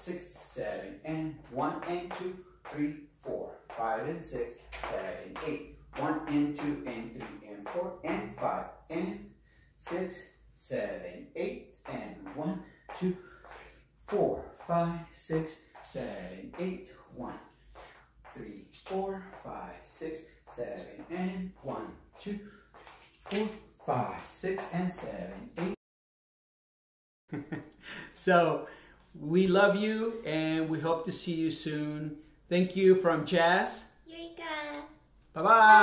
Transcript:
6, 7, and 1 and 2, 3, 4, 5 and 6, 7, 8. 1 and 2 and 3 and 4 and 5 and 6, 7, 8 and 1, 2, 4, 5, 6, 7, 8. 1, 3, 4, 5, 6, 7 and 1, 2, 4, 5, 6 and 7, 8. So we love you and we hope to see you soon. Thank you from Jazz. Eureka. Bye-bye.